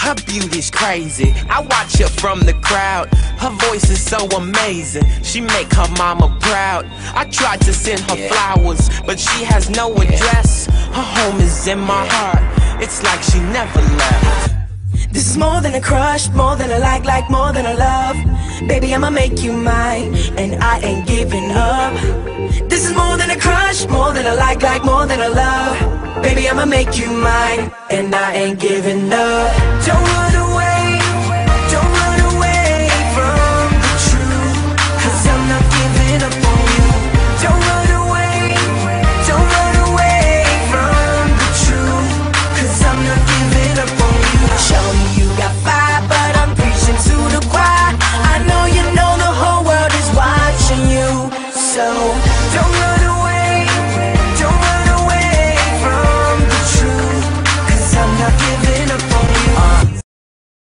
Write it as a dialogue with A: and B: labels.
A: Her beauty's crazy, I watch her from the crowd. Her voice is so amazing, she make her mama proud. I tried to send her flowers, but she has no address. Her home is in my heart, it's like she never left.
B: This is more than a crush, more than a like more than a love. Baby, I'ma make you mine, and I ain't giving up. This is more than a crush, more than a like more than a love. Baby, I'ma make you mine, and I ain't giving up.